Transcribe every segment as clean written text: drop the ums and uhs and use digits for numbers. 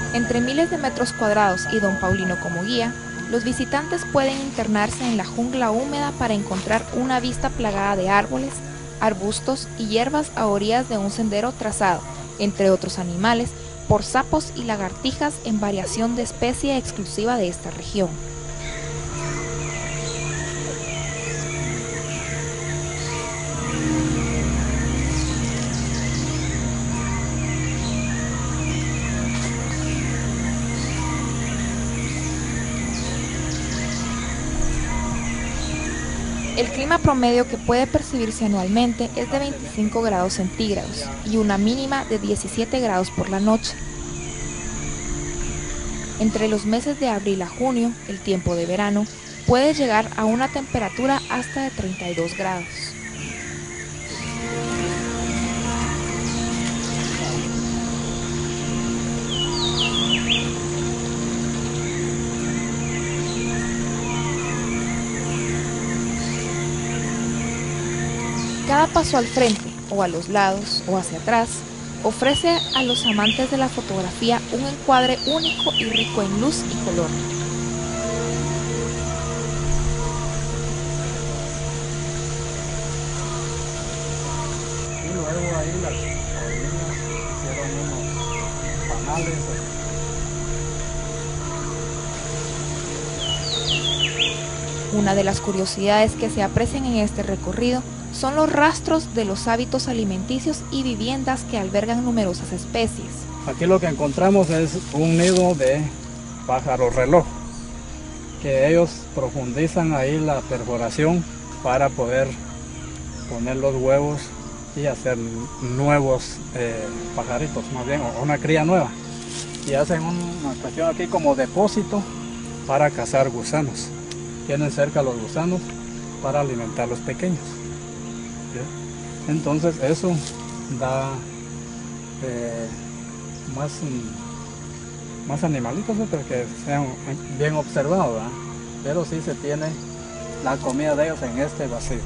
Entre miles de metros cuadrados y Don Paulino como guía, los visitantes pueden internarse en la jungla húmeda para encontrar una vista plagada de árboles, arbustos y hierbas a orillas de un sendero trazado, entre otros animales, por sapos y lagartijas en variación de especie exclusiva de esta región. El clima promedio que puede percibirse anualmente es de 25 grados centígrados y una mínima de 17 grados por la noche. Entre los meses de abril a junio, el tiempo de verano, puede llegar a una temperatura hasta de 32 grados. Cada paso al frente, o a los lados, o hacia atrás, ofrece a los amantes de la fotografía un encuadre único y rico en luz y color. Y luego ahí las hormigas hicieron unos panales. Una de las curiosidades que se aprecian en este recorrido son los rastros de los hábitos alimenticios y viviendas que albergan numerosas especies. Aquí lo que encontramos es un nido de pájaro reloj, que ellos profundizan ahí la perforación para poder poner los huevos y hacer nuevos pajaritos, más bien, o una cría nueva. Y hacen una cuestión aquí como depósito para cazar gusanos. Tienen cerca los gusanos para alimentar a los pequeños. Entonces eso da más animalitos, pero que sean bien observados, ¿verdad? Pero sí se tiene la comida de ellos en este vacío.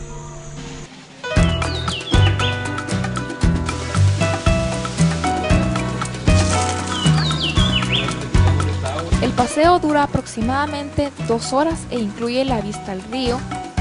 El paseo dura aproximadamente 2 horas e incluye la vista al río,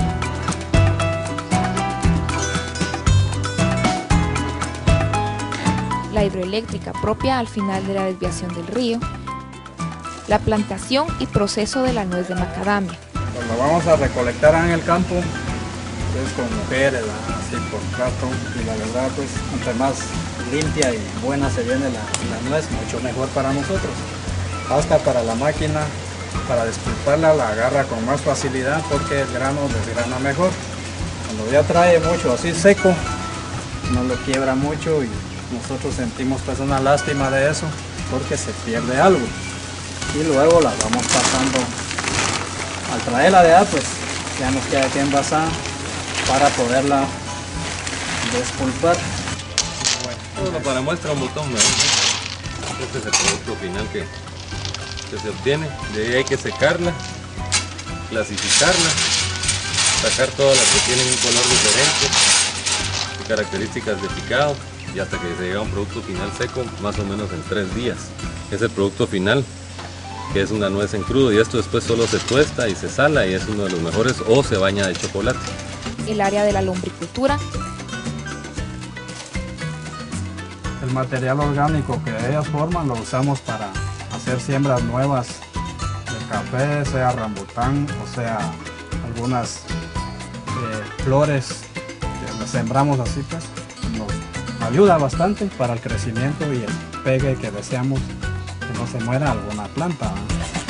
la hidroeléctrica propia al final de la desviación del río, la plantación y proceso de la nuez de macadamia. Cuando vamos a recolectar en el campo, es con mujeres, así por trato, y la verdad, pues, entre más limpia y buena se viene la nuez, mucho mejor para nosotros. Hasta para la máquina, para despulparla, la agarra con más facilidad porque el grano desgrana mejor. Cuando ya trae mucho así seco, no lo quiebra mucho y nosotros sentimos pues una lástima de eso porque se pierde algo. Y luego la vamos pasando, al traerla de allá, pues ya nos queda aquí envasada para poderla despulpar. Bueno, para muestra un botón, ¿no? Este es el producto final que se obtiene. De ahí hay que secarla, clasificarla, sacar todas las que tienen un color diferente y características de picado, y hasta que se llega a un producto final seco, más o menos en 3 días. Es el producto final, que es una nuez en crudo, y esto después solo se tuesta y se sala y es uno de los mejores, o se baña de chocolate. El área de la lombricultura. El material orgánico que ellas forman lo usamos para hacer siembras nuevas de café, sea rambután o sea algunas flores que las sembramos así, pues nos ayuda bastante para el crecimiento y el pegue que deseamos, que no se muera alguna planta, ¿no?